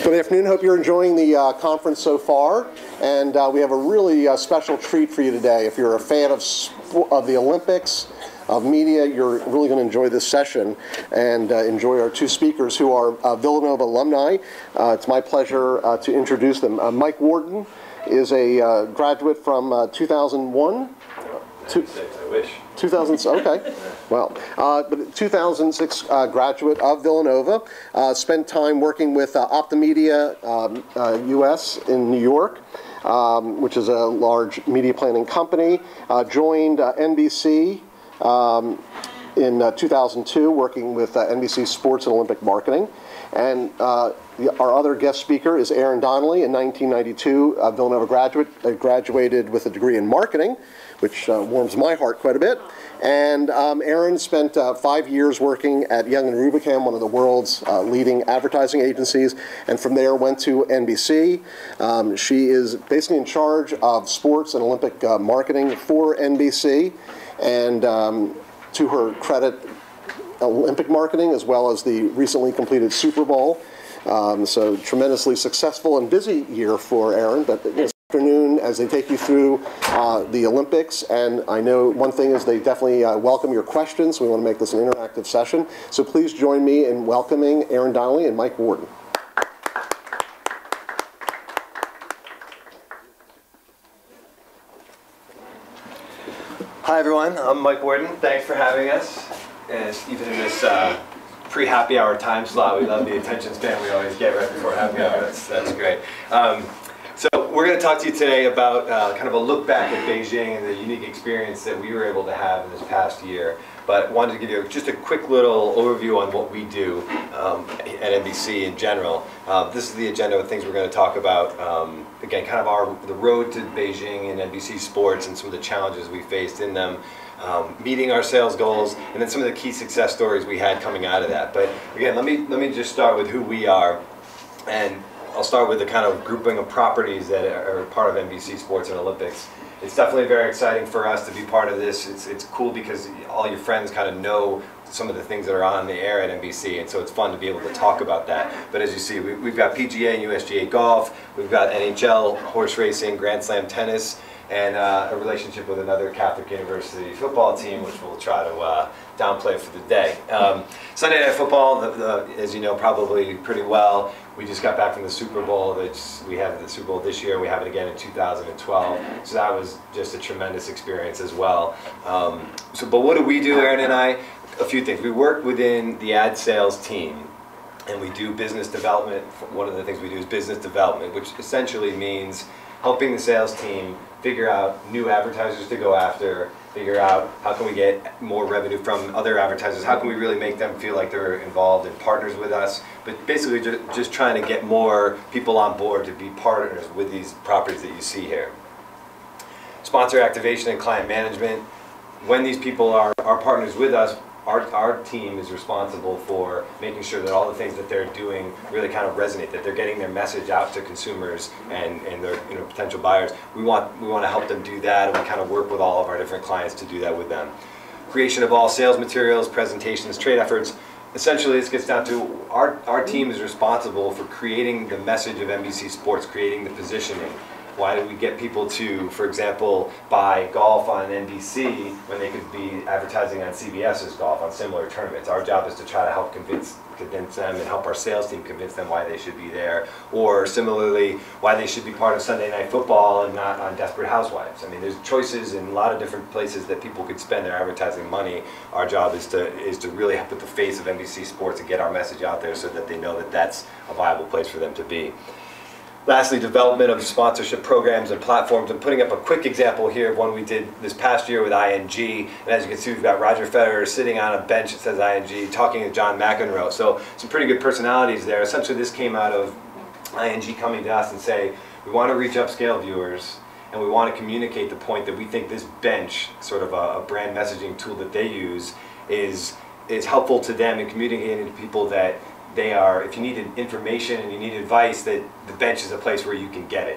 Good afternoon. Hope you're enjoying the conference so far. And we have a really special treat for you today. If you're a fan of the Olympics, of media, you're really going to enjoy this session and enjoy our two speakers who are Villanova alumni. It's my pleasure to introduce them. Mike Worden is a graduate from 2001. 96, I wish. 2000, okay. Well, but 2006 graduate of Villanova, spent time working with Optimedia US in New York, which is a large media planning company. Joined NBC in 2002, working with NBC Sports and Olympic Marketing. And our other guest speaker is Erin Donnelly, in 1992, a Villanova graduate, graduated with a degree in marketing, which warms my heart quite a bit. And Erin spent 5 years working at Young & Rubicam, one of the world's leading advertising agencies, and from there went to NBC. She is basically in charge of sports and Olympic marketing for NBC, and to her credit, Olympic marketing as well as the recently completed Super Bowl. So tremendously successful and busy year for Erin, but this afternoon as they take you through the Olympics, and I know one thing is they definitely welcome your questions, so we want to make this an interactive session. So please join me in welcoming Erin Donnelly and Mike Worden. Hi everyone, I'm Mike Worden. Thanks for having us. And even in this pre-happy hour time slot, we love the attention span we always get right before happy hour. That's great. So we're going to talk to you today about kind of a look back at Beijing and the unique experience that we were able to have in this past year. But wanted to give you just a quick little overview on what we do at NBC in general. This is the agenda of things we're going to talk about. Again, kind of the road to Beijing and NBC Sports and some of the challenges we faced in them. Meeting our sales goals, and then some of the key success stories we had coming out of that. But again, let me just start with who we are, and I'll start with the kind of grouping of properties that are part of NBC Sports and Olympics. It's definitely very exciting for us to be part of this. It's cool because all your friends kind of know some of the things that are on the air at NBC, and so it's fun to be able to talk about that. But as you see, we've got PGA and USGA golf, we've got NHL, horse racing, Grand Slam tennis, and a relationship with another Catholic University football team, which we'll try to downplay for the day. Sunday Night Football, as you know probably pretty well, we just got back from the Super Bowl. We had the Super Bowl this year, and we have it again in 2012. So that was just a tremendous experience as well. But what do we do, Erin and I? A few things. We work within the ad sales team, and we do business development. One of the things we do is business development, which essentially means helping the sales team figure out new advertisers to go after, figure out how can we get more revenue from other advertisers, how can we really make them feel like they're involved and partners with us, but basically just trying to get more people on board to be partners with these properties that you see here. Sponsor activation and client management. When these people are partners with us, our team is responsible for making sure that all the things that they're doing really kind of resonate, that they're getting their message out to consumers and their potential buyers. We want to help them do that, and we kind of work with all of our different clients to do that with them. Creation of all sales materials, presentations, trade efforts. Essentially, this gets down to our team is responsible for creating the message of NBC Sports, creating the positioning. Why do we get people to, for example, buy golf on NBC when they could be advertising on CBS's golf on similar tournaments? Our job is to try to help convince them and help our sales team convince them why they should be there. Or similarly, why they should be part of Sunday Night Football and not on Desperate Housewives. I mean, there's choices in a lot of different places that people could spend their advertising money. Our job is to really put the face of NBC Sports and get our message out there so that they know that that's a viable place for them to be. Lastly, development of sponsorship programs and platforms. I'm putting up a quick example here of one we did this past year with ING. And as you can see, we've got Roger Federer sitting on a bench that says ING, talking to John McEnroe. So some pretty good personalities there. Essentially, this came out of ING coming to us and say, we want to reach upscale viewers, and we want to communicate the point that we think this bench, sort of a brand messaging tool that they use, is helpful to them in communicating to people that they are, if you need information and you need advice, that the bench is a place where you can get it.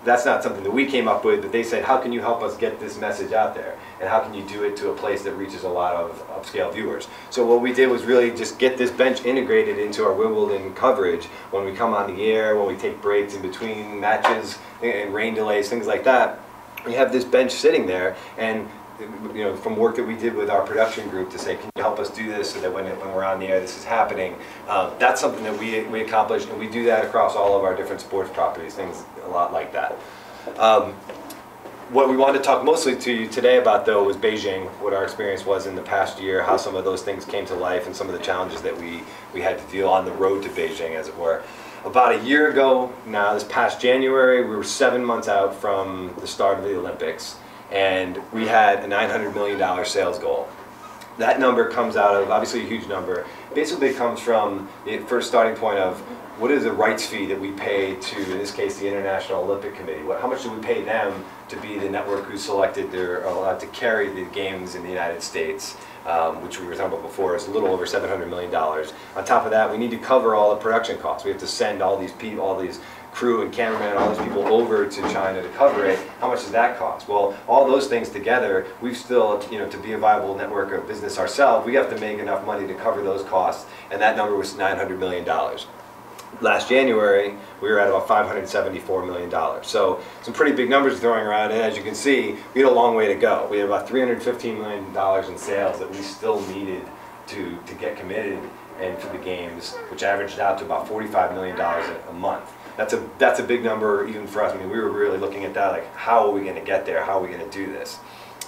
that's not something that we came up with, but they said, how can you help us get this message out there? And how can you do it to a place that reaches a lot of upscale viewers? So what we did was really just get this bench integrated into our Wimbledon coverage when we come on the air, when we take breaks in between matches, and rain delays, things like that. We have this bench sitting there, and from work that we did with our production group to say, can you help us do this so that when we're on the air, this is happening. That's something that we accomplished, and we do that across all of our different sports properties, things a lot like that. What we wanted to talk mostly to you today about, though, was Beijing, what our experience was in the past year, how some of those things came to life, and some of the challenges that we had to deal on the road to Beijing, as it were. About a year ago now, this past January, we were 7 months out from the start of the Olympics, and we had a $900 million sales goal. That number comes out of, obviously a huge number, basically comes from the first starting point of what is the rights fee that we pay to, in this case, the International Olympic Committee? How much do we pay them to be the network who selected they're allowed to carry the games in the United States, which we were talking about before, is a little over $700 million. On top of that, we need to cover all the production costs. We have to send all these people, all these crew and cameramen, all these people over to China to cover it. How much does that cost? Well, all those things together, we've still, to be a viable network of business ourselves, we have to make enough money to cover those costs, and that number was $900 million. Last January, we were at about $574 million. So some pretty big numbers throwing around, and as you can see, we had a long way to go. We had about $315 million in sales that we still needed to get committed and for the games, which averaged out to about $45 million a month. That's a big number even for us. I mean, we were really looking at that, like, how are we going to get there? How are we going to do this?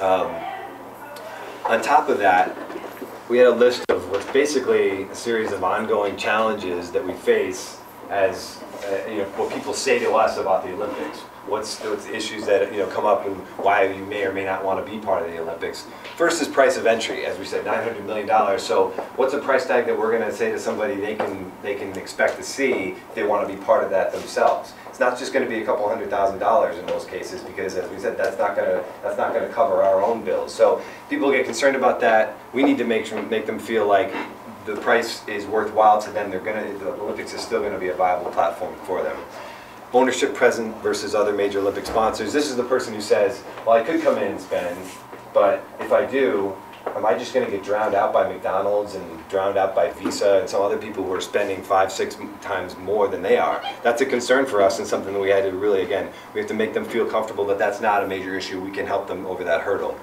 On top of that, we had a list of what's basically a series of ongoing challenges that we face as what people say to us about the Olympics. What's the issues that come up and why you may or may not want to be part of the Olympics. First is price of entry, as we said, $900 million. So what's a price tag that we're going to say to somebody they can expect to see if they want to be part of that themselves? It's not just going to be a couple $100,000 in most cases, because as we said, that's not going to cover our own bills. So people get concerned about that. We need to make them feel like the price is worthwhile to them. The Olympics is still going to be a viable platform for them. Ownership present versus other major Olympic sponsors. This is the person who says, well, I could come in and spend, but if I do, am I just going to get drowned out by McDonald's and drowned out by Visa and some other people who are spending 5-6 times more than they are? That's a concern for us, and something that we had to really, again, we have to make them feel comfortable that that's not a major issue. We can help them over that hurdle.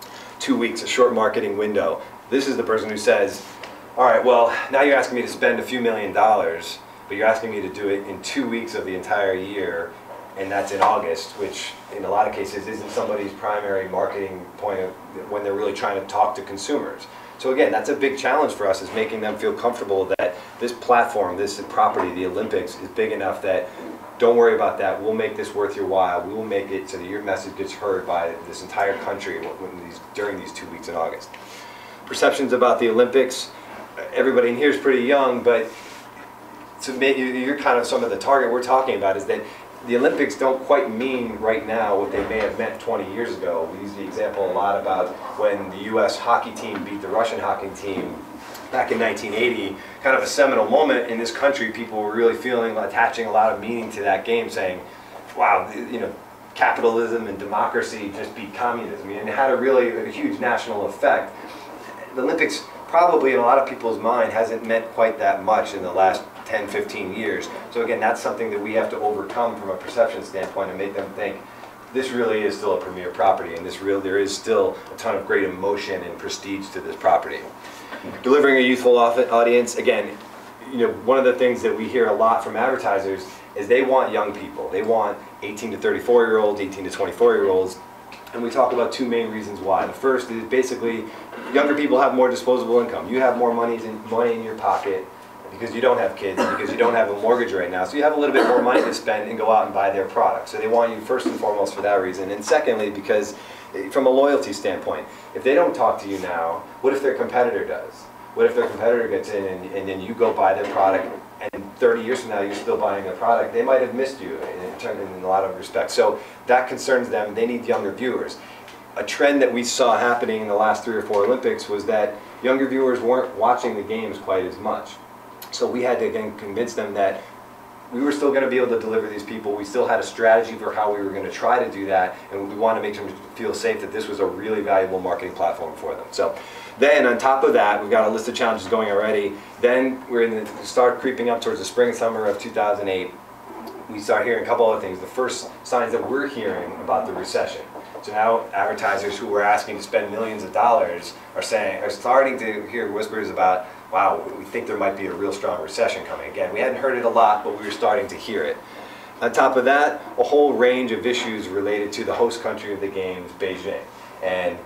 2 weeks, a short marketing window. This is the person who says, all right, well, now you're asking me to spend a few $1 million, but you're asking me to do it in 2 weeks of the entire year, and that's in August, which in a lot of cases isn't somebody's primary marketing point of when they're really trying to talk to consumers. So again, that's a big challenge for us, is making them feel comfortable that this platform, this property, the Olympics, is big enough that don't worry about that. We'll make this worth your while. We will make it so that your message gets heard by this entire country during these 2 weeks in August. Perceptions about the Olympics. Everybody in here is pretty young, but to make you're kind of some of the target we're talking about is that the Olympics don't quite mean right now what they may have meant 20 years ago. We use the example a lot about when the U.S. hockey team beat the Russian hockey team back in 1980, kind of a seminal moment in this country. People were really attaching a lot of meaning to that game, saying, wow, capitalism and democracy just beat communism. And it had a huge national effect. The Olympics probably in a lot of people's mind hasn't meant quite that much in the last 10, 15 years. So again, that's something that we have to overcome from a perception standpoint and make them think this really is still a premier property, and there is still a ton of great emotion and prestige to this property. Delivering a youthful audience, again, one of the things that we hear a lot from advertisers is they want young people. They want 18 to 34-year-olds, 18 to 24-year-olds. And we talk about two main reasons why. The first is basically younger people have more disposable income. You have more money in your pocket because you don't have kids, because you don't have a mortgage right now. So you have a little bit more money to spend and go out and buy their product. So they want you first and foremost for that reason. And secondly, because from a loyalty standpoint, if they don't talk to you now, what if their competitor does? What if their competitor gets in and then you go buy their product, and 30 years from now you're still buying their product? They might have missed you in a lot of respects. So that concerns them. They need younger viewers. A trend that we saw happening in the last 3 or 4 Olympics was that younger viewers weren't watching the games quite as much. So we had to again convince them that we were still going to be able to deliver these people. We still had a strategy for how we were going to try to do that, and we wanted to make them feel safe that this was a really valuable marketing platform for them. So then on top of that, we've got a list of challenges going already. Then start creeping up towards the spring, summer of 2008. We start hearing a couple other things. The first signs that we're hearing about the recession. So now advertisers who were asking to spend millions of dollars are starting to hear whispers about, wow, we think there might be a real strong recession coming. Again, we hadn't heard it a lot, but we were starting to hear it. On top of that, a whole range of issues related to the host country of the games, Beijing. And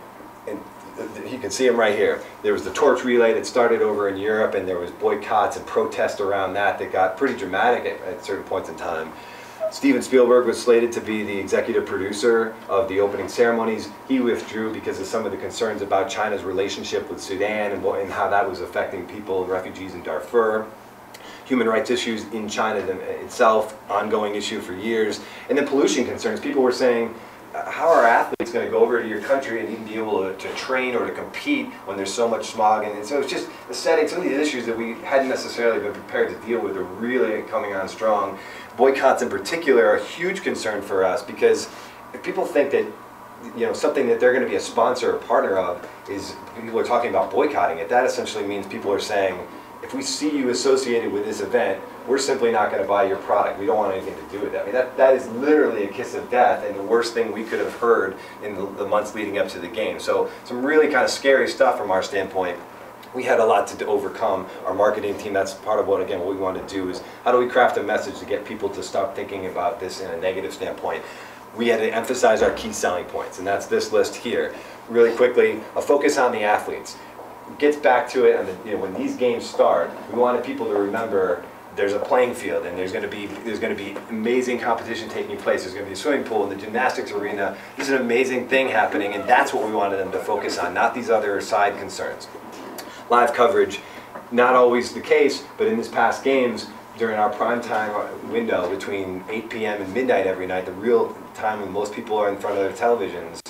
you can see them right here. There was the torch relay that started over in Europe, and there was boycotts and protests around that got pretty dramatic at certain points in time. Steven Spielberg was slated to be the executive producer of the opening ceremonies. He withdrew because of some of the concerns about China's relationship with Sudan and how that was affecting people, refugees in Darfur. Human rights issues in China itself, ongoing issue for years. And then pollution concerns. People were saying, how are athletes going to go over to your country and even be able to train or to compete when there's so much smog? And so it's just the setting, some of these issues that we hadn't necessarily been prepared to deal with are really coming on strong. Boycotts in particular are a huge concern for us, because if people think that something that they're going to be a sponsor or partner of is, people are talking about boycotting it, that essentially means people are saying, if we see you associated with this event, we're simply not going to buy your product. We don't want anything to do with that. I mean, that is literally a kiss of death and the worst thing we could have heard in the months leading up to the game. So some really kind of scary stuff from our standpoint. We had a lot to overcome. Our marketing team, that's part of what we want to do is, how do we craft a message to get people to stop thinking about this in a negative standpoint? We had to emphasize our key selling points, and that's this list here. Really quickly, a focus on the athletes. Gets back to it, and when these games start, we wanted people to remember there's a playing field, and there's going to be amazing competition taking place. There's going to be a swimming pool in the gymnastics arena. This is an amazing thing happening, and that's what we wanted them to focus on, not these other side concerns. Live coverage, not always the case, but in this past games, during our prime time window between 8 p.m. and midnight every night, the real time when most people are in front of their televisions,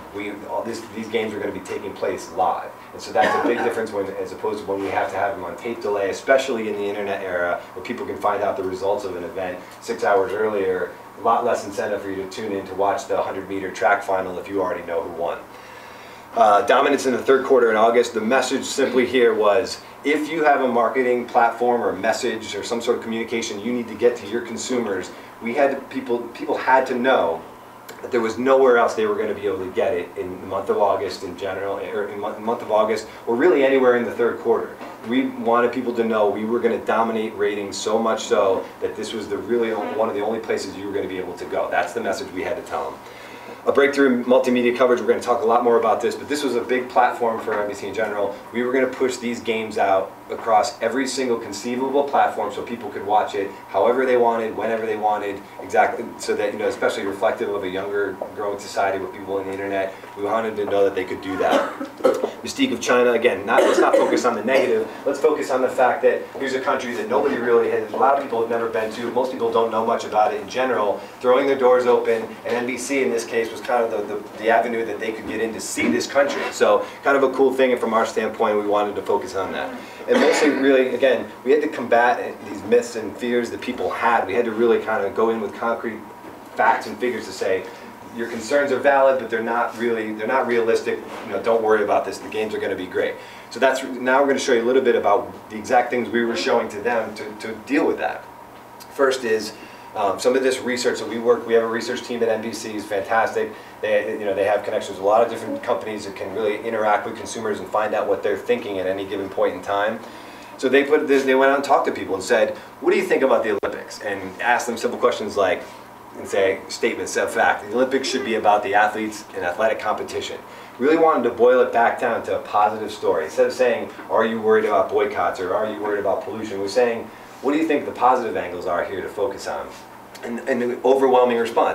these games are going to be taking place live. And so that's a big difference as opposed to when we have to have them on tape delay, especially in the internet era, where people can find out the results of an event 6 hours earlier. A lot less incentive for you to tune in to watch the 100-meter track final if you already know who won. Dominance in the third quarter in August. The message simply here was, if you have a marketing platform or message or some sort of communication you need to get to your consumers, people had to know that there was nowhere else they were going to be able to get it in the month of August in general, or in the month of August, or really anywhere in the third quarter. We wanted people to know we were going to dominate ratings, so much so that this was one of the only places you were going to be able to go. That's the message we had to tell them. A breakthrough in multimedia coverage, we're going to talk a lot more about this, but this was a big platform for NBC in general. We were going to push these games out across every single conceivable platform so people could watch it however they wanted, whenever they wanted, exactly, so that, especially reflective of a younger growing society with people on the internet, we wanted to know that they could do that. Mystique of China, again, let's not focus on the negative, let's focus on the fact that here's a country that nobody really has, a lot of people have never been to, most people don't know much about it in general, throwing their doors open, and NBC in this case was kind of the avenue that they could get in to see this country. So kind of a cool thing, and from our standpoint, we wanted to focus on that. And mostly, really, again, we had to combat these myths and fears that people had. We had to really kind of go in with concrete facts and figures to say, your concerns are valid, but they're not realistic. Don't worry about this. The games are going to be great. So now we're going to show you a little bit about the exact things we were showing to them to deal with that. First is some of this research that we have a research team at NBC is fantastic. They have connections with a lot of different companies that can really interact with consumers and find out what they're thinking at any given point in time. So they went out and talked to people and said, what do you think about the Olympics? And asked them simple questions like, and say statements of fact. The Olympics should be about the athletes and athletic competition. Really wanted to boil it back down to a positive story. Instead of saying, are you worried about boycotts or are you worried about pollution? We're saying, what do you think the positive angles are here to focus on? And the overwhelming response,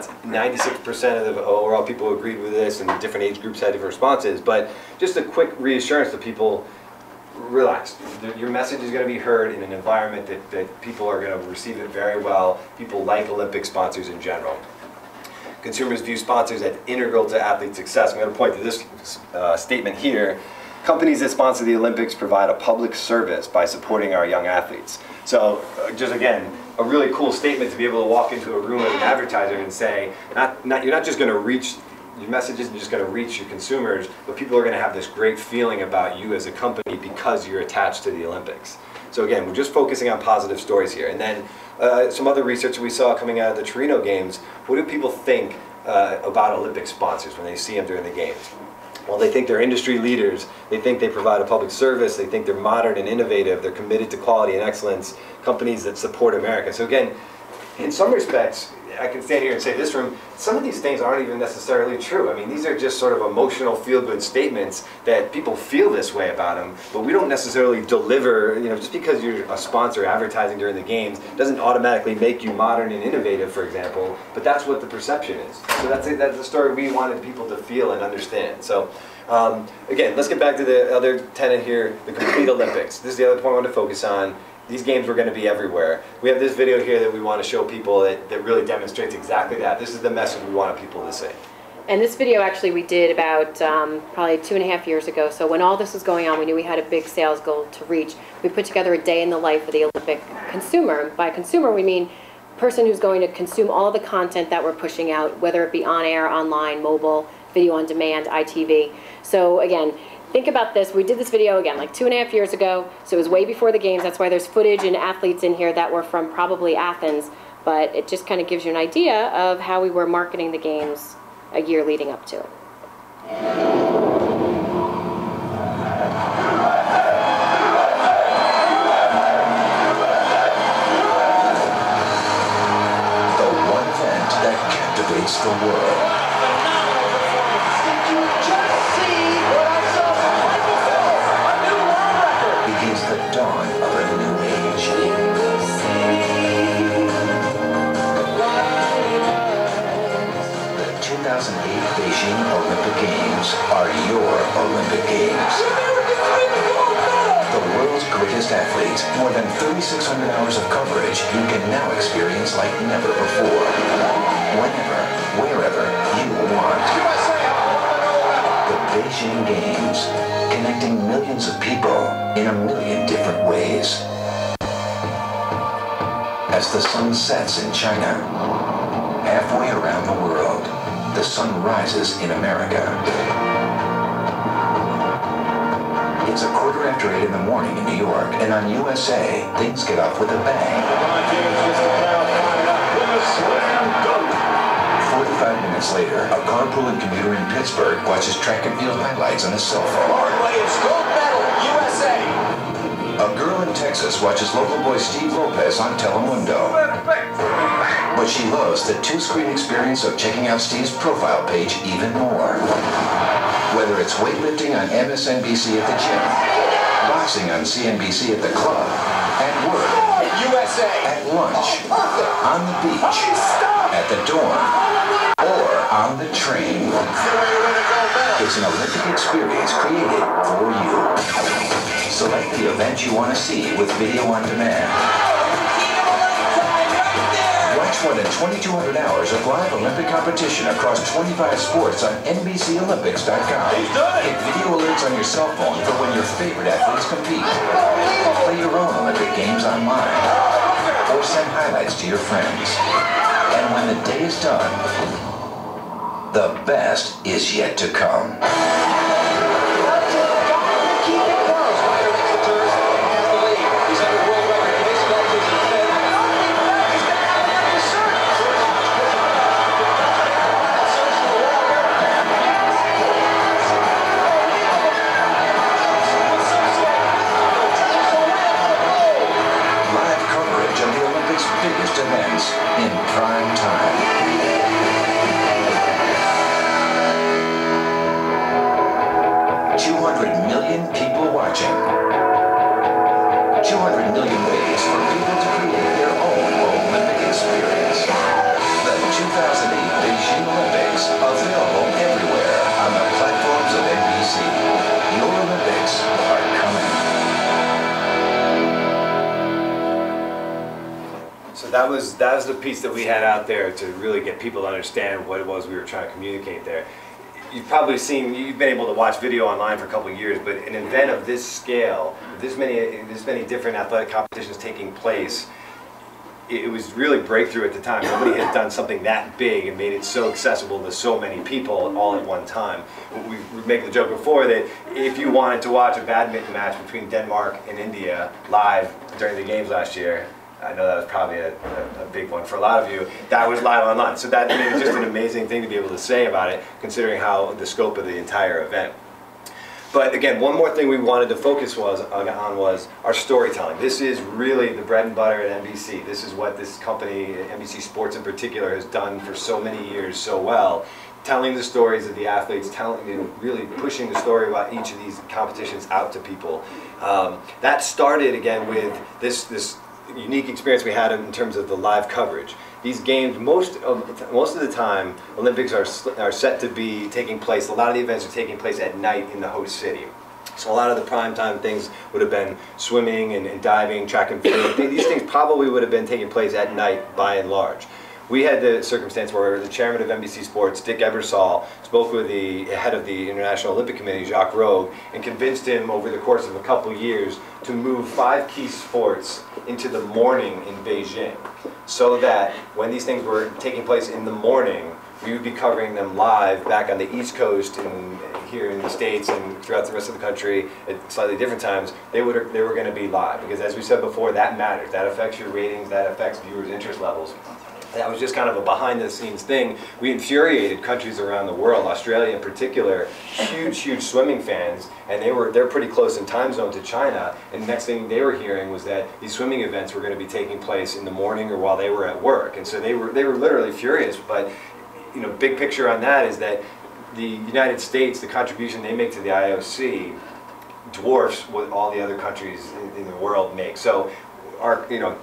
96% of the overall people agreed with this, and different age groups had different responses. But just a quick reassurance to people, relax. Your message is going to be heard in an environment that people are going to receive it very well. People like Olympic sponsors in general. Consumers view sponsors as integral to athlete success. I'm going to point to this statement here. Companies that sponsor the Olympics provide a public service by supporting our young athletes. So just again, a really cool statement to be able to walk into a room as an advertiser and say, you're not just going to reach, your message isn't just going to reach your consumers, but people are going to have this great feeling about you as a company because you're attached to the Olympics. So again, we're just focusing on positive stories here. And then some other research we saw coming out of the Torino Games, what do people think about Olympic sponsors when they see them during the games? Well, they think they're industry leaders, they think they provide a public service, they think they're modern and innovative, they're committed to quality and excellence, companies that support America. So again, in some respects, I can stand here and say this room, some of these things aren't even necessarily true. I mean, these are just sort of emotional feel-good statements that people feel this way about them, but we don't necessarily deliver, you know, just because you're a sponsor advertising during the games doesn't automatically make you modern and innovative, for example, but that's what the perception is. So that's the story we wanted people to feel and understand. So again, let's get back to the other tenet here, the complete Olympics. This is the other point I want to focus on. These games were going to be everywhere. We have this video here that we want to show people that really demonstrates exactly that. This is the message we want people to see. And this video actually we did about probably 2.5 years ago. So when all this was going on, we knew we had a big sales goal to reach. We put together a day in the life of the Olympic consumer. By consumer, we mean person who's going to consume all the content that we're pushing out, whether it be on air, online, mobile, video on demand, ITV. So again, think about this. We did this video again like 2.5 years ago, so it was way before the games. That's why there's footage and athletes in here that were from probably Athens, but it just kind of gives you an idea of how we were marketing the games a year leading up to it. The one event that captivates the world. The dawn of a new age. The 2008 Beijing Olympic Games are your Olympic Games. The world's greatest athletes, more than 3,600 hours of coverage you can now experience like never before. Whenever, wherever you want. The Beijing Games, connecting millions of people in a million different ways. As the sun sets in China, halfway around the world, the sun rises in America. It's 8:15 in the morning in New York, and on USA, things get off with a bang. 45 minutes later, a carpooling commuter in Pittsburgh watches track and field highlights on his cell phone. Gold medal, USA! A girl in Texas watches local boy Steve Lopez on Telemundo. But she loves the two-screen experience of checking out Steve's profile page even more. Whether it's weightlifting on MSNBC at the gym, boxing on CNBC at the club, at work, USA, at lunch, on the beach, at the dorm, or on the train. It's an Olympic experience created for you. Select the event you want to see with video on demand. Watch more than 2,200 hours of live Olympic competition across 25 sports on NBCOlympics.com. Get video alerts on your cell phone for when your favorite athletes compete. Play your own Olympic Games online. Or send highlights to your friends. And when the day is done, the best is yet to come. Biggest events in prime time. $200 million people watching. 200 million ways for people to create their own Olympic experience. The 2008 Beijing Olympics, available everywhere on the platforms of NBC. Your Olympics are coming. So that was the piece that we had out there to really get people to understand what it was we were trying to communicate there. You've probably seen, you've been able to watch video online for a couple of years, but an event of this scale, this many different athletic competitions taking place, it was really breakthrough at the time. Nobody had done something that big and made it so accessible to so many people all at one time. We make the joke before that if you wanted to watch a badminton match between Denmark and India live during the games last year, I know that was probably a big one for a lot of you, that was live online. So that made it just an amazing thing to be able to say about it, considering how the scope of the entire event. But again, one more thing we wanted to focus on was our storytelling. This is really the bread and butter at NBC. This is what this company, NBC Sports in particular, has done for so many years so well. Telling the stories of the athletes, really pushing the story about each of these competitions out to people. That started again with this unique experience we had in terms of the live coverage. These games, most of the time, Olympics are set to be taking place. A lot of the events are taking place at night in the host city. So a lot of the primetime things would have been swimming and diving, track and field. These things probably would have been taking place at night by and large. We had the circumstance where the chairman of NBC Sports, Dick Ebersol, spoke with the head of the International Olympic Committee, Jacques Rogue, and convinced him over the course of a couple years to move 5 key sports into the morning in Beijing, so that when these things were taking place in the morning, we would be covering them live back on the East Coast and here in the States and throughout the rest of the country at slightly different times. They were going to be live, because as we said before, that matters. That affects your ratings, that affects viewers' interest levels. That was just kind of a behind-the-scenes thing. We infuriated countries around the world, Australia in particular, huge swimming fans, and they're pretty close in time zone to China. And the next thing they were hearing was that these swimming events were going to be taking place in the morning or while they were at work, and so they were literally furious. But big picture on that is that the United States, the contribution they make to the IOC, dwarfs what all the other countries in the world make. So our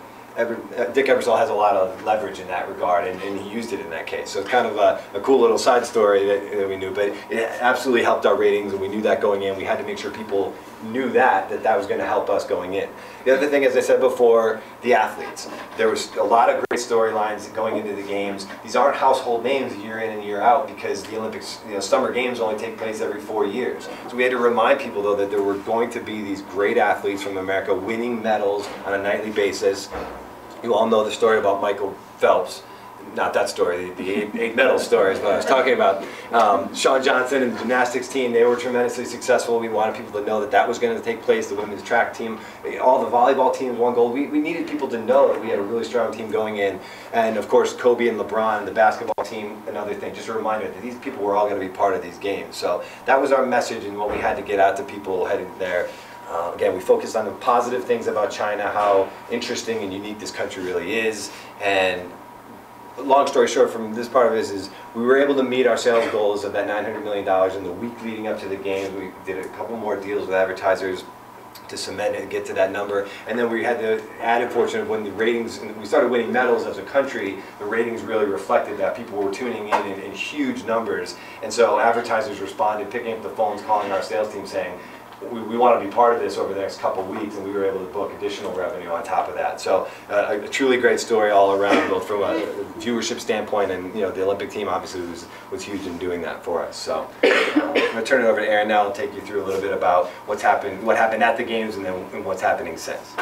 Dick Ebersol has a lot of leverage in that regard, and he used it in that case. So it's kind of a cool little side story that we knew, but it absolutely helped our ratings, and we knew that going in. We had to make sure people knew that was going to help us going in. The other thing, as I said before, the athletes. There was a lot of great storylines going into the games. These aren't household names year in and year out, because the Olympics, summer games only take place every 4 years. So we had to remind people, though, that there were going to be these great athletes from America winning medals on a nightly basis. You all know the story about Michael Phelps. Not that story, the eight medal story is what I was talking about. Shawn Johnson and the gymnastics team, they were tremendously successful. We wanted people to know that was going to take place. The women's track team, all the volleyball teams won gold. We needed people to know that we had a really strong team going in. And of course, Kobe and LeBron, the basketball team, another thing. Just a reminder that these people were all going to be part of these games. So that was our message and what we had to get out to people heading there. Again, we focused on the positive things about China, how interesting and unique this country really is. And long story short, from this part of this is we were able to meet our sales goals of that $900 million in the week leading up to the games. We did a couple more deals with advertisers to cement it and get to that number. And then we had the added fortune of when the ratings, and we started winning medals as a country, the ratings really reflected that. People were tuning in huge numbers. And so advertisers responded, picking up the phones, calling our sales team saying, we want to be part of this over the next couple of weeks, and we were able to book additional revenue on top of that. So a truly great story all around, both from a viewership standpoint, and the Olympic team obviously was huge in doing that for us. So I'm going to turn it over to Erin now and take you through a little bit about what happened at the games, and then what's happening since.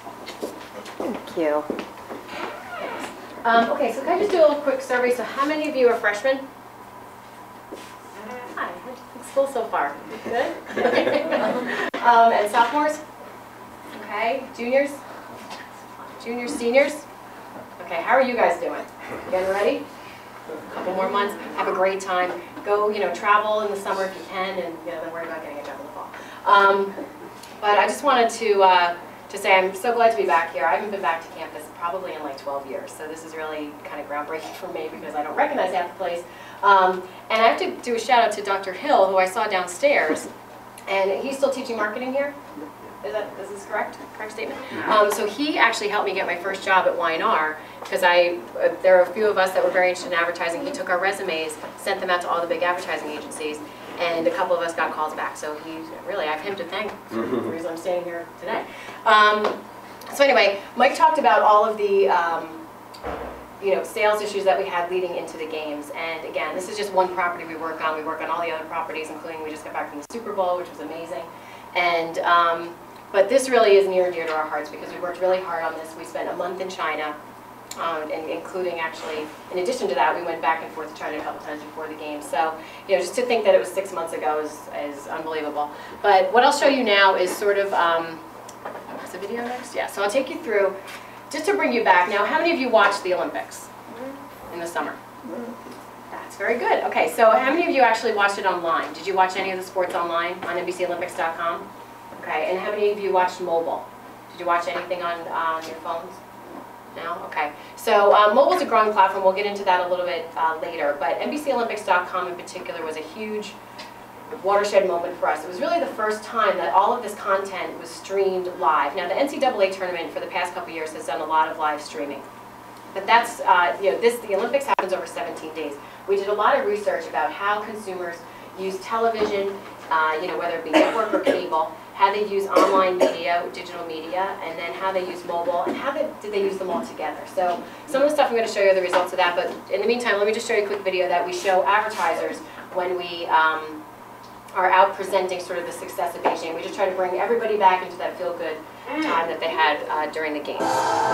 Thank you. Okay, so can I just do a little quick survey? So how many of you are freshmen? Hi, how's school so far? Good? And sophomores? Okay, juniors? Juniors, seniors? Okay, how are you guys doing? Getting ready? A couple more months, have a great time. Go, travel in the summer if you can, and then worry about getting a job in the fall. But I just wanted to say I'm so glad to be back here. I haven't been back to campus probably in like 12 years, so this is really kind of groundbreaking for me because I don't recognize half the place. And I have to do a shout out to Dr. Hill, who I saw downstairs, and he's still teaching marketing here. Is this correct? Correct statement? So he actually helped me get my first job at Y&R because there are a few of us that were very interested in advertising. He took our resumes, sent them out to all the big advertising agencies, and a couple of us got calls back. So I have him to thank for the reason I'm standing here today. So anyway, Mike talked about all of the sales issues that we had leading into the games. And again, this is just one property we work on. We work on all the other properties, including we just got back from the Super Bowl, which was amazing. And but this really is near and dear to our hearts because we worked really hard on this. We spent a month in China and including actually, in addition to that, we went back and forth to China a couple times before the game. So, you know, just to think that it was 6 months ago is unbelievable. But what I'll show you now is sort of, is the video next? Yeah, so I'll take you through, just to bring you back. Now, how many of you watched the Olympics in the summer? That's very good. Okay, so how many of you actually watched it online? Did you watch any of the sports online on NBCOlympics.com? Okay, and how many of you watched mobile? Did you watch anything on your phones? No? Okay. So mobile's a growing platform. We'll get into that a little bit later. But NBCOlympics.com in particular was a huge watershed moment for us. It was really the first time that all of this content was streamed live. Now, the NCAA tournament for the past couple years has done a lot of live streaming. But that's, you know, the Olympics happens over 17 days. We did a lot of research about how consumers use television, you know, whether it be network or cable, how they use online media, digital media, and then how they use mobile, and how did they use them all together. So some of the stuff I'm going to show you are the results of that, but in the meantime, let me just show you a quick video that we show advertisers when we are out presenting sort of the success of Beijing. We just try to bring everybody back into that feel-good time that they had during the games.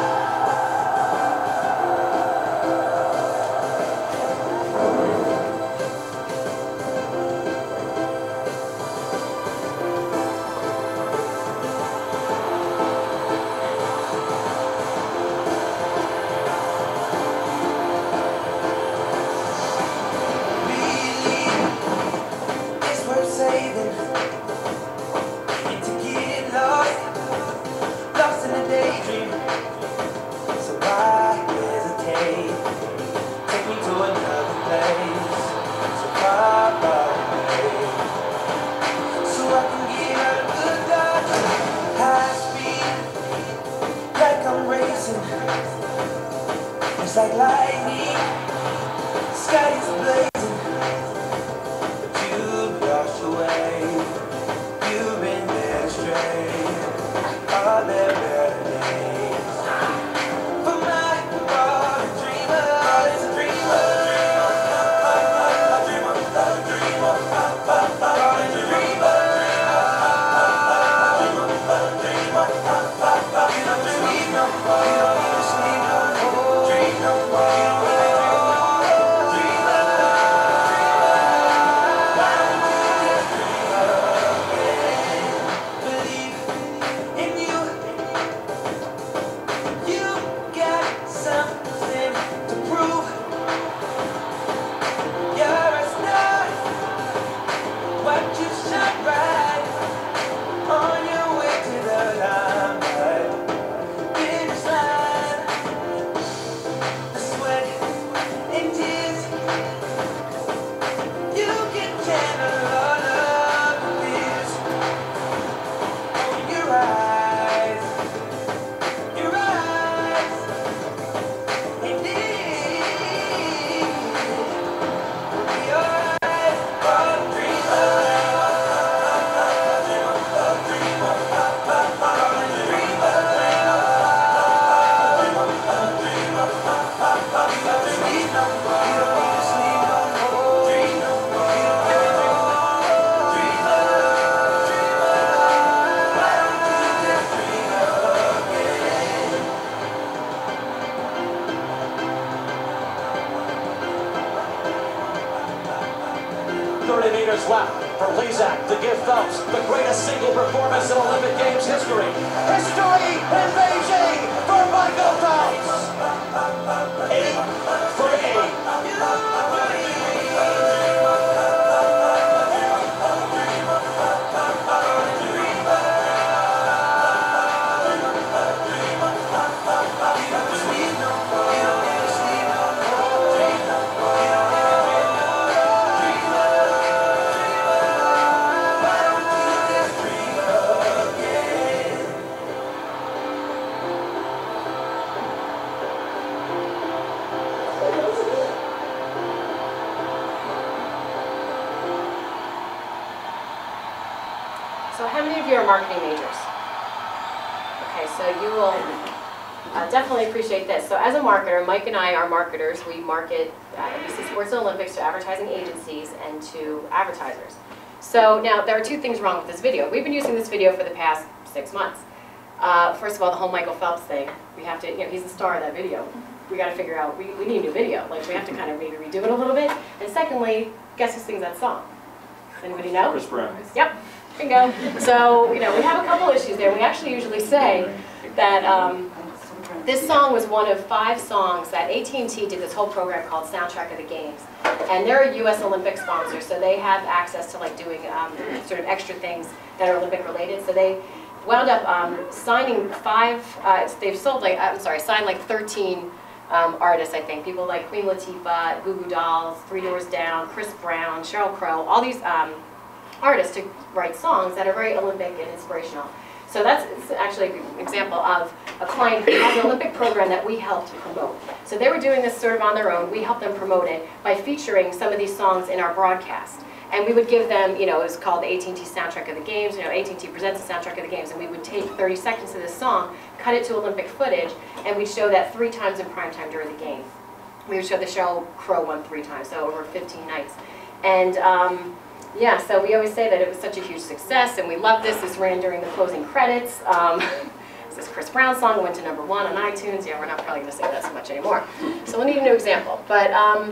It's like lightning, sky is blazing, but you wash away. You've been led astray. Are there better days? For my heart, a dreamer, is a dreamer, a dreamer, a dreamer, a dreamer. Left for Lezak to give Phelps the greatest single performance in Olympic Games history. History in Beijing for Michael Phelps. 8-3. So how many of you are marketing majors? Okay, so you will definitely appreciate this. So as a marketer, Mike and I are marketers. We market NBC Sports Olympics to advertising agencies and to advertisers. So now there are two things wrong with this video. We've been using this video for the past 6 months. First of all, the whole Michael Phelps thing. We have to, you know, he's the star of that video. we got to figure out, we need a new video. Like, we have to kind of maybe redo it a little bit. And secondly, guess who sings that song? Does anybody know? Chris Brown. Yep, bingo. So, you know, we have a couple issues there. We actually usually say that this song was one of 5 songs that AT&T did this whole program called Soundtrack of the Games. And they're a U.S. Olympic sponsor, so they have access to like doing sort of extra things that are Olympic related. So they wound up signing 5, they've sold like, signed like 13 artists, I think. People like Queen Latifah, Goo Goo Dolls, 3 Doors Down, Chris Brown, Sheryl Crow, all these artists to write songs that are very Olympic and inspirational. So that's actually an example of a client who has an Olympic program that we helped promote. So they were doing this sort of on their own. We helped them promote it by featuring some of these songs in our broadcast. And we would give them, you know, it was called the AT&T Soundtrack of the Games. You know, AT&T presents the Soundtrack of the Games, and we would take 30 seconds of this song, cut it to Olympic footage, and we'd show that 3 times in primetime during the game. We would show the Sheryl Crow one 3 times, so over 15 nights. And yeah, so we always say that it was such a huge success, and we love this. This ran during the closing credits. This Chris Brown song went to #1 on iTunes. Yeah, we're not probably going to say that so much anymore. So we'll need a new example. But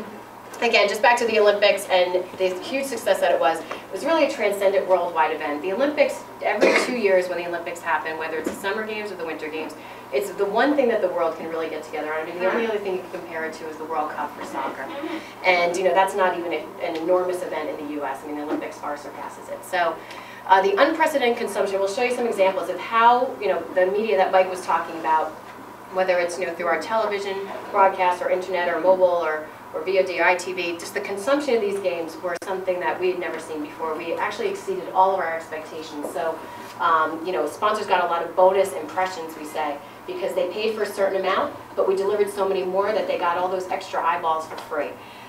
again, just back to the Olympics and the huge success that it was really a transcendent worldwide event. The Olympics, every 2 years when the Olympics happen, whether it's the Summer Games or the Winter Games, it's the one thing that the world can really get together on. I mean, the only other thing you can compare it to is the World Cup for soccer. And, you know, that's not even an enormous event in the U.S. I mean, the Olympics far surpasses it. So the unprecedented consumption, we'll show you some examples of how, you know, the media that Mike was talking about, whether it's, you know, through our television broadcast or internet or mobile or VOD or ITV, just the consumption of these games were something that we had never seen before. We actually exceeded all of our expectations. So, you know, sponsors got a lot of bonus impressions, we say, because they paid for a certain amount, but we delivered so many more that they got all those extra eyeballs for free.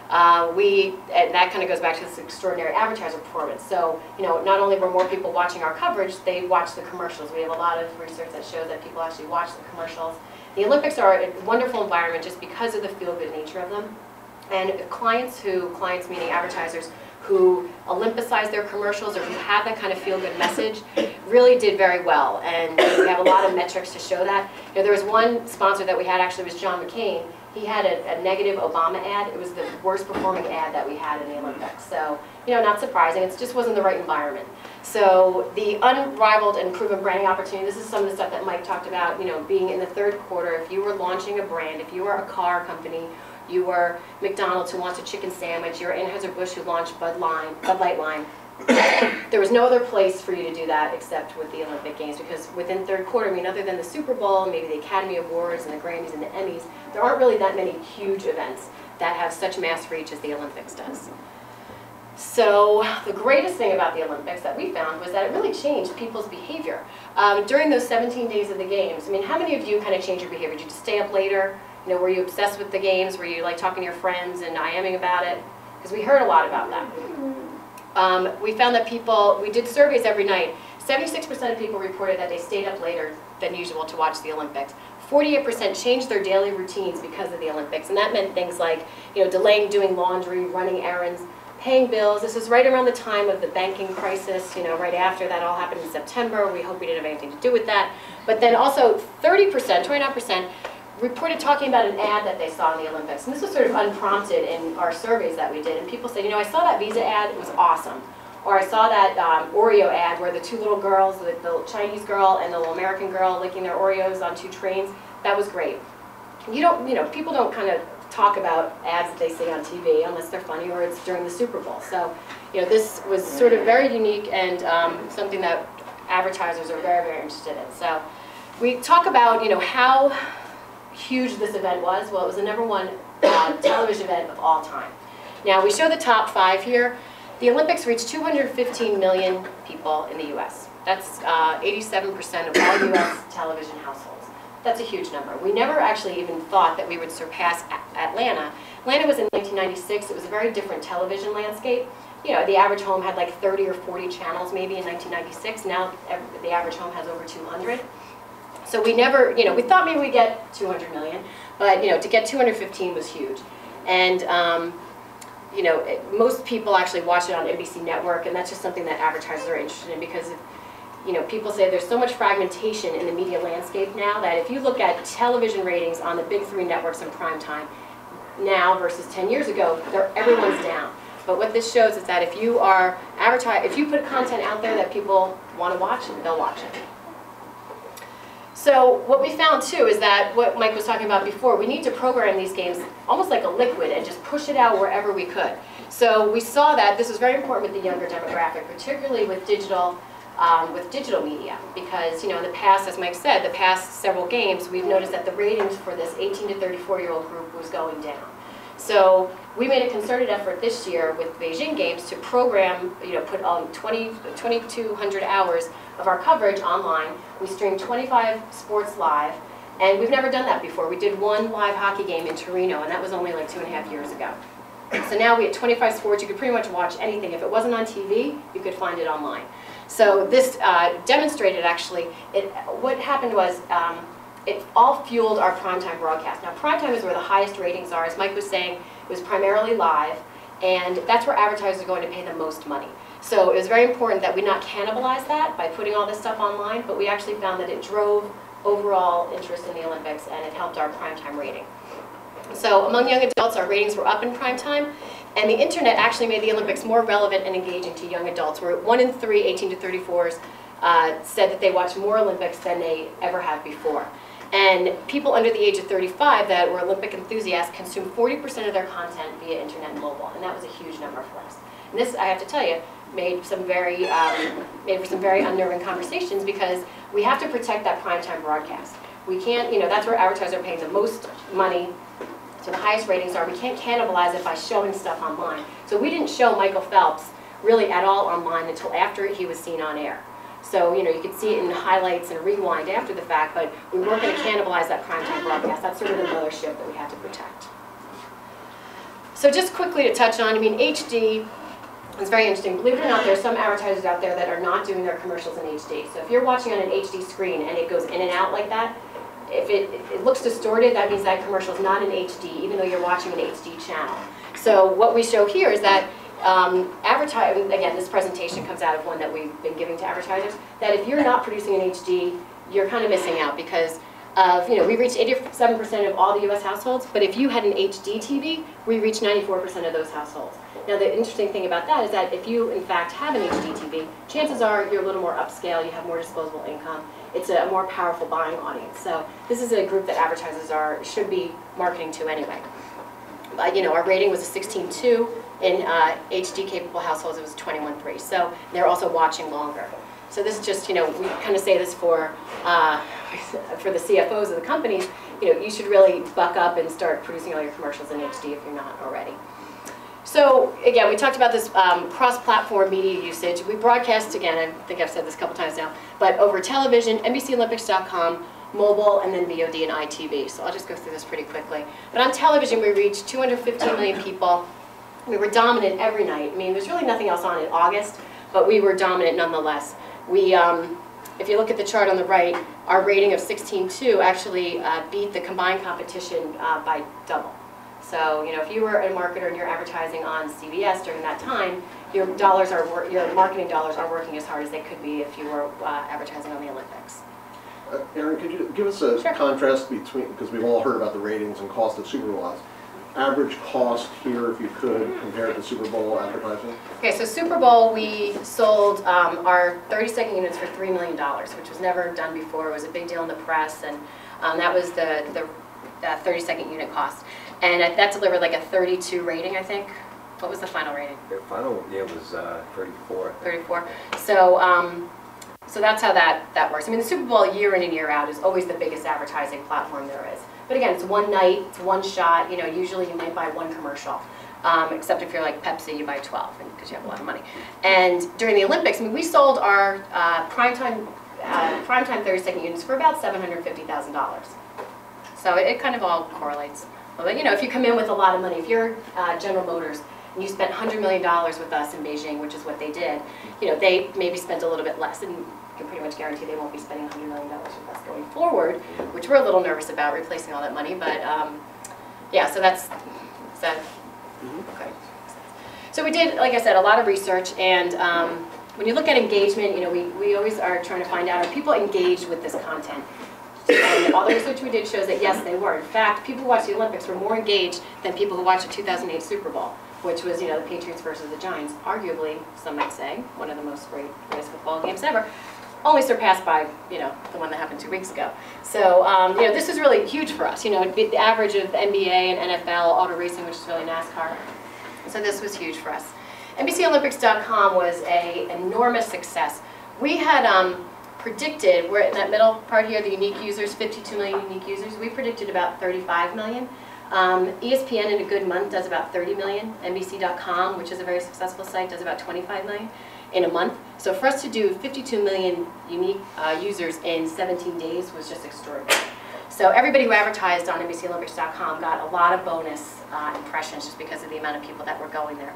And that kind of goes back to this extraordinary advertiser performance. So, you know, not only were more people watching our coverage, they watched the commercials. We have a lot of research that shows that people actually watch the commercials. The Olympics are a wonderful environment just because of the feel-good nature of them. And clients meaning advertisers, who Olympicize their commercials or who have that kind of feel-good message really did very well. And we have a lot of metrics to show that. You know, there was one sponsor that we had, actually was John McCain. He had a negative Obama ad. It was the worst performing ad that we had in the Olympics. So, you know, not surprising. It just wasn't the right environment. So the unrivaled and proven branding opportunity, this is some of the stuff that Mike talked about, you know, being in the 3rd quarter. If you were launching a brand, if you were a car company, you were McDonald's who launched a chicken sandwich, you were Anheuser-Busch who launched Bud Light line. There was no other place for you to do that except with the Olympic Games, because within 3rd quarter, I mean, other than the Super Bowl, maybe the Academy Awards and the Grammys and the Emmys, there aren't really that many huge events that have such mass reach as the Olympics does. So the greatest thing about the Olympics that we found was that it really changed people's behavior. During those 17 days of the games, I mean, how many of you kind of changed your behavior? Did you just stay up later? You know, were you obsessed with the games? Were you like talking to your friends and IMing about it? Because we heard a lot about that. We found that we did surveys every night. 76% of people reported that they stayed up later than usual to watch the Olympics. 48% changed their daily routines because of the Olympics, and that meant things like, you know, delaying doing laundry, running errands, paying bills. This is right around the time of the banking crisis, you know, right after that all happened in September. We hope we didn't have anything to do with that. But then also 30%, 29%, reported talking about an ad that they saw in the Olympics. And this was sort of unprompted in our surveys that we did. And people said, you know, I saw that Visa ad, it was awesome. Or I saw that Oreo ad where the 2 little girls, the Chinese girl and the little American girl licking their Oreos on 2 trains. That was great. You know, people don't kind of talk about ads that they see on TV unless they're funny or it's during the Super Bowl. So, you know, this was sort of very unique and something that advertisers are very, very interested in. So we talk about, you know, how huge this event was. Well, it was the #1 television event of all time. Now, we show the top 5 here. The Olympics reached 215 million people in the U.S. That's 87% of all U.S. television households. That's a huge number. We never actually even thought that we would surpass Atlanta. Atlanta was in 1996. It was a very different television landscape. You know, the average home had like 30 or 40 channels maybe in 1996. Now the average home has over 200. So we never, you know, we thought maybe we'd get 200 million, but, you know, to get 215 was huge. And, you know, most people actually watch it on NBC Network, and that's just something that advertisers are interested in, because you know, people say there's so much fragmentation in the media landscape now that if you look at television ratings on the big 3 networks in prime time now versus 10 years ago, everyone's down. But what this shows is that if you are if you put content out there that people want to watch, they'll watch it. So what we found too is that what Mike was talking about before, we need to program these games almost like a liquid and just push it out wherever we could. So we saw that this was very important with the younger demographic, particularly with digital media, because, you know, in the past, as Mike said, the past several games, we've noticed that the ratings for this 18 to 34-year-old group was going down. So we made a concerted effort this year with Beijing Games to program, you know, put on 2,200 hours of our coverage online. We streamed 25 sports live, and we've never done that before. We did one live hockey game in Torino, and that was only like 2.5 years ago. So now we have 25 sports. You could pretty much watch anything. If it wasn't on TV, you could find it online. So this demonstrated, actually, what happened was it all fueled our primetime broadcast. Now, primetime is where the highest ratings are. As Mike was saying, it was primarily live, and that's where advertisers are going to pay the most money. So it was very important that we not cannibalize that by putting all this stuff online, but we actually found that it drove overall interest in the Olympics, and it helped our primetime rating. So among young adults, our ratings were up in primetime, and the internet actually made the Olympics more relevant and engaging to young adults, where 1 in 3 18 to 34s said that they watched more Olympics than they ever have before. And people under the age of 35 that were Olympic enthusiasts consumed 40% of their content via internet and mobile, and that was a huge number for us. And this, I have to tell you, made for some very unnerving conversations, because we have to protect that primetime broadcast. We can't, you know, that's where advertisers are paying the most money, so the highest ratings are. We can't cannibalize it by showing stuff online. So we didn't show Michael Phelps really at all online until after he was seen on air. So, you know, you could see it in highlights and rewind after the fact, but we weren't going to cannibalize that primetime broadcast. That's sort of the mothership that we had to protect. So just quickly to touch on, I mean, HD is very interesting. Believe it or not, there's some advertisers out there that are not doing their commercials in HD. So if you're watching on an HD screen and it goes in and out like that, if it looks distorted, that means that commercial is not in HD, even though you're watching an HD channel. So what we show here is that advertising, again, this presentation comes out of one that we've been giving to advertisers, that if you're not producing in HD, you're kind of missing out, because of, you know, we reach 87% of all the US households, but if you had an HD TV, we reach 94% of those households. Now the interesting thing about that is that if you in fact have an HD TV, chances are you're a little more upscale, you have more disposable income, it's a more powerful buying audience. So this is a group that advertisers should be marketing to anyway. You know, our rating was a 16.2. In HD capable households, it was 21.3. So they're also watching longer. So this is just, you know, we kind of say this for the CFOs of the companies. You know, you should really buck up and start producing all your commercials in HD if you're not already. So again, we talked about this cross-platform media usage. We broadcast, again, I think I've said this a couple times now, but over television, NBCOlympics.com, mobile, and then VOD and ITV. So I'll just go through this pretty quickly. But on television, we reached 215 million people. We were dominant every night. I mean, there's really nothing else on in August, but we were dominant nonetheless. We, if you look at the chart on the right, our rating of 16.2 actually beat the combined competition by double. So, you know, if you were a marketer and you're advertising on CBS during that time, your marketing dollars aren't working as hard as they could be if you were advertising on the Olympics. Erin, could you give us a contrast between, because we've all heard about the ratings and cost of Super Bowl ads, average cost here, if you could, compared to Super Bowl advertising? Okay, so Super Bowl, we sold our 30-second units for $3 million, which was never done before. It was a big deal in the press, and that was the 30-second unit cost. And that delivered like a 32 rating, I think. What was the final rating? The final, yeah, was 34. 34. So that's how that works. I mean, the Super Bowl year in and year out is always the biggest advertising platform there is. But again, it's one night, it's one shot. You know, usually you might buy one commercial, except if you're like Pepsi, you buy 12 because you have a lot of money. And during the Olympics, I mean, we sold our primetime 30-second units for about $750,000. So it kind of all correlates. But you know, if you come in with a lot of money, if you're General Motors and you spent $100 million with us in Beijing, which is what they did, you know, they maybe spent a little bit less, and you can pretty much guarantee they won't be spending $100 million with us going forward, which we're a little nervous about replacing all that money. But yeah, so that's okay. So we did, like I said, a lot of research, and when you look at engagement, you know, we always are trying to find out, are people engaged with this content? And all the research we did shows that yes, they were. In fact, people who watched the Olympics were more engaged than people who watched the 2008 Super Bowl, which was, you know, the Patriots versus the Giants, arguably, some might say, one of the most greatest football games ever, only surpassed by, you know, the one that happened 2 weeks ago. So, you know, this is really huge for us. You know, the average of NBA and NFL, auto racing, which is really NASCAR. So this was huge for us. NBCOlympics.com was an enormous success. We had predicted, we're in that middle part here, the unique users, 52 million unique users. We predicted about 35 million. ESPN in a good month does about 30 million. NBC.com, which is a very successful site, does about 25 million in a month. So for us to do 52 million unique users in 17 days was just extraordinary. So everybody who advertised on NBCOlympics.com got a lot of bonus impressions just because of the amount of people that were going there.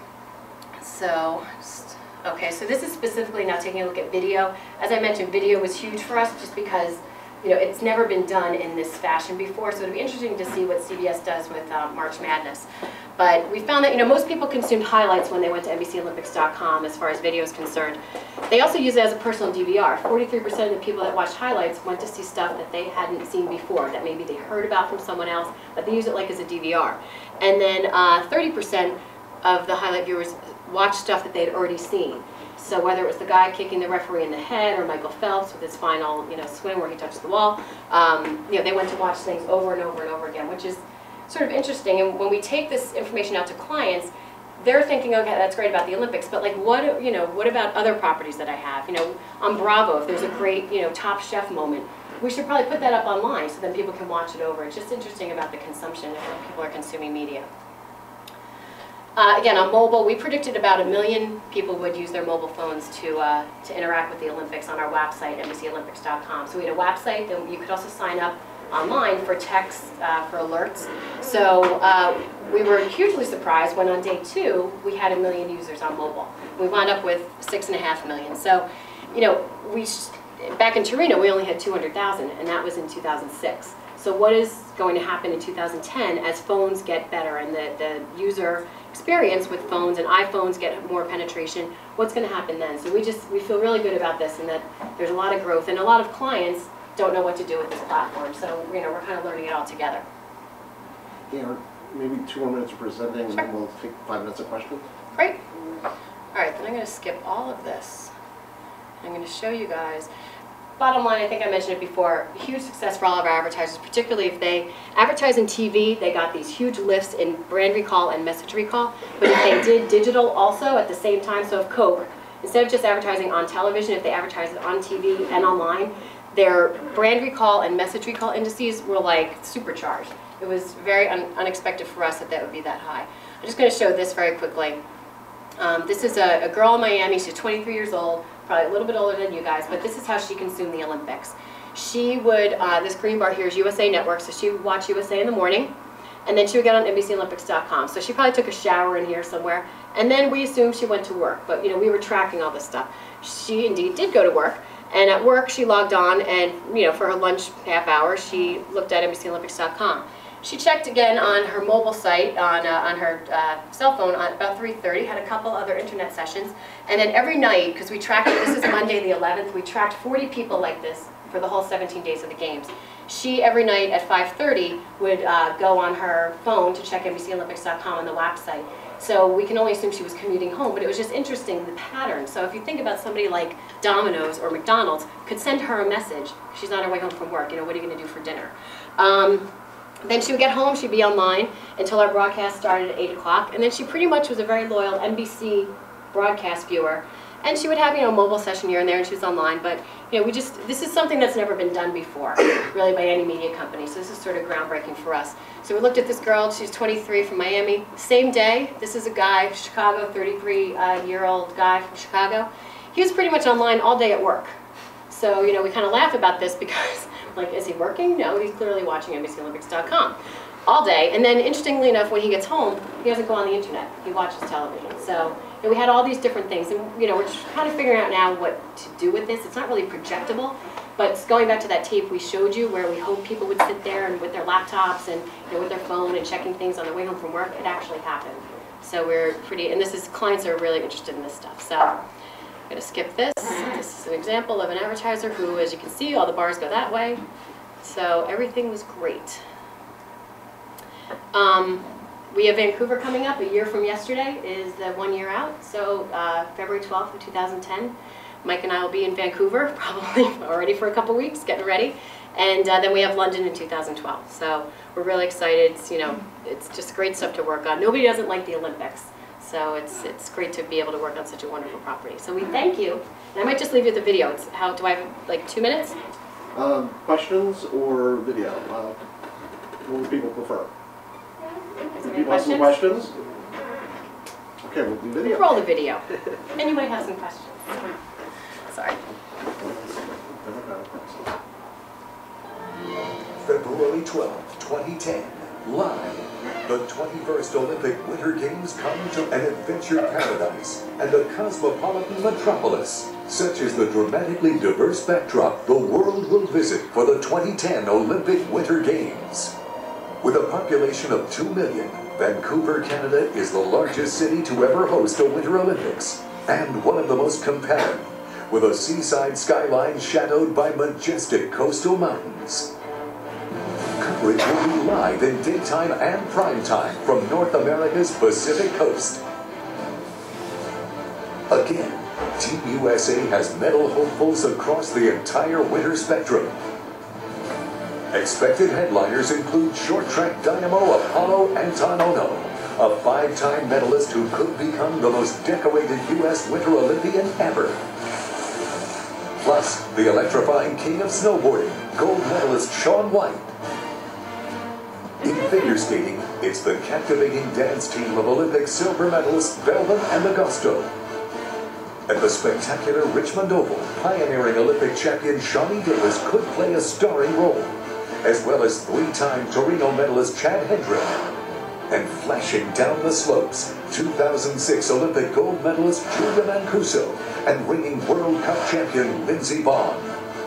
So, okay, so this is specifically now taking a look at video. As I mentioned, video was huge for us just because, you know, it's never been done in this fashion before, so it'll be interesting to see what CBS does with March Madness. But we found that, you know, most people consumed highlights when they went to NBCOlympics.com as far as video is concerned. They also use it as a personal DVR. 43% of the people that watched highlights went to see stuff that they hadn't seen before, that maybe they heard about from someone else, but they use it like as a DVR. And then 30% of the highlight viewers watched stuff that they'd already seen. So whether it was the guy kicking the referee in the head or Michael Phelps with his final, you know, swim where he touched the wall, you know, they went to watch things over and over and over again, which is sort of interesting. And when we take this information out to clients, they're thinking, okay, that's great about the Olympics, but like what, you know, what about other properties that I have? You know, on Bravo, if there's a great, you know, Top Chef moment, we should probably put that up online so then people can watch it over. It's just interesting about the consumption of when people are consuming media. Again, on mobile, we predicted about 1 million people would use their mobile phones to interact with the Olympics on our website, NBCOlympics.com. So we had a website, then you could also sign up online for texts, for alerts. So we were hugely surprised when on day 2, we had 1 million users on mobile. We wound up with 6.5 million. So, you know, back in Torino, we only had 200,000, and that was in 2006. So what is going to happen in 2010 as phones get better and the user experience with phones and iPhones get more penetration? What's going to happen then? So we feel really good about this and that there's a lot of growth and a lot of clients don't know what to do with this platform. So, you know, we're kind of learning it all together. Yeah, maybe 2 more minutes of presenting, and then we'll take 5 minutes of questions. Great. All right, then I'm going to skip all of this. I'm going to show you guys. Bottom line, I think I mentioned it before, huge success for all of our advertisers, particularly if they advertise in TV, they got these huge lifts in brand recall and message recall. But if they did digital also at the same time, so if Coke, instead of just advertising on television, if they advertised on TV and online, their brand recall and message recall indices were like supercharged. It was very unexpected for us that would be that high. I'm just going to show this very quickly. This is a girl in Miami. She's 23 years old, probably a little bit older than you guys, but this is how she consumed the Olympics. She would, this green bar here is USA Network, so she would watch USA in the morning, and then she would get on NBCOlympics.com. So she probably took a shower in here somewhere, and then we assumed she went to work, but you know, we were tracking all this stuff. She indeed did go to work, and at work she logged on, and you know, for her lunch half hour, she looked at NBCOlympics.com. She checked again on her mobile site, on her cell phone at about 3:30, had a couple other internet sessions, and then every night, because we tracked, this is Monday the 11th, we tracked 40 people like this for the whole 17 days of the games. She, every night at 5:30, would go on her phone to check NBCOlympics.com on the website. So we can only assume she was commuting home, but it was just interesting, the pattern. So if you think about somebody like Domino's or McDonald's could send her a message, she's on her way home from work, you know, what are you going to do for dinner? Then she would get home, she'd be online until our broadcast started at 8 o'clock, and then she pretty much was a very loyal NBC broadcast viewer. And she would have, you know, a mobile session here and there, and she was online, but, you know, this is something that's never been done before, really, by any media company, so this is sort of groundbreaking for us. So we looked at this girl, she's 23 from Miami, same day, this is a guy, Chicago, 33-year-old guy from Chicago. He was pretty much online all day at work. So, you know, we kind of laugh about this because, like, is he working? No, he's clearly watching NBCOlympics.com all day. And then, interestingly enough, when he gets home, he doesn't go on the internet. He watches television. So, you know, we had all these different things. And, you know, we're just kind of figuring out now what to do with this. It's not really projectable, but going back to that tape we showed you where we hope people would sit there and with their laptops and, you know, with their phone and checking things on their way home from work, it actually happened. So we're pretty, and this is, clients are really interested in this stuff. So going to skip this. This is an example of an advertiser who, as you can see, all the bars go that way. So everything was great. We have Vancouver coming up. A year from yesterday is the 1 year out. So February 12th of 2010, Mike and I will be in Vancouver, probably already for a couple weeks, getting ready. And then we have London in 2012. So we're really excited. It's, you know, it's just great stuff to work on. Nobody doesn't like the Olympics. So it's great to be able to work on such a wonderful property. So we thank you. And I might just leave you with the video. It's how, do I have like 2 minutes? Questions or video? What would people prefer? Do people have some questions? Okay, we'll do video. We'll roll the video. And you might have some questions. Sorry. February 12, 2010, live. The 21st Olympic Winter Games come to an adventure paradise and a cosmopolitan metropolis. Such is the dramatically diverse backdrop the world will visit for the 2010 Olympic Winter Games. With a population of 2 million, Vancouver, Canada is the largest city to ever host a Winter Olympics and one of the most compelling, with a seaside skyline shadowed by majestic coastal mountains. Coverage will be live in daytime and primetime from North America's Pacific coast. Again, Team USA has medal hopefuls across the entire winter spectrum. Expected headliners include short track dynamo Apollo Antonono, a 5-time medalist who could become the most decorated U.S. Winter Olympian ever. Plus, the electrifying king of snowboarding, gold medalist Shaun White. In figure skating, it's the captivating dance team of Olympic silver medalists Belvin and Agosto. At the spectacular Richmond Oval, pioneering Olympic champion Shawnee Davis could play a starring role, as well as 3-time Torino medalist Chad Hendrick. And flashing down the slopes, 2006 Olympic gold medalist Julia Mancuso and reigning World Cup champion Lindsey Vonn.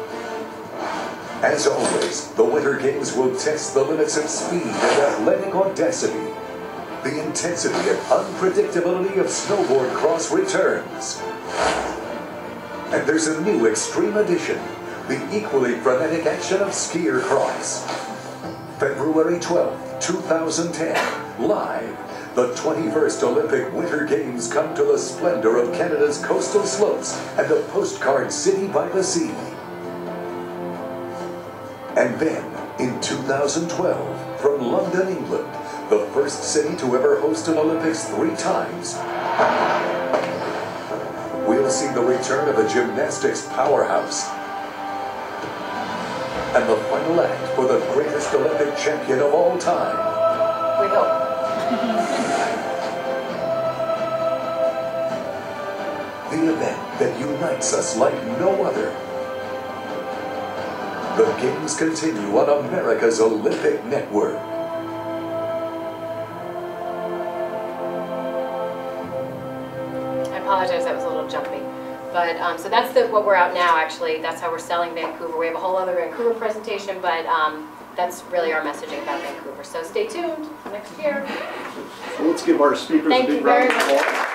As always, the Winter Games will test the limits of speed and athletic audacity. The intensity and unpredictability of snowboard cross returns. And there's a new extreme edition, the equally frenetic action of skier cross. February 12, 2010, live. The 21st Olympic Winter Games come to the splendor of Canada's coastal slopes and a postcard city by the sea. And then, in 2012, from London, England, the first city to ever host an Olympics 3 times, we'll see the return of a gymnastics powerhouse and the final act for the greatest Olympic champion of all time. We hope. The event that unites us like no other. The Games continue on America's Olympic Network. I apologize, that was a little jumpy. But so that's what we're out now, actually. That's how we're selling Vancouver. We have a whole other Vancouver presentation, but that's really our messaging about Vancouver. So stay tuned next year. So let's give our speakers a big round of applause.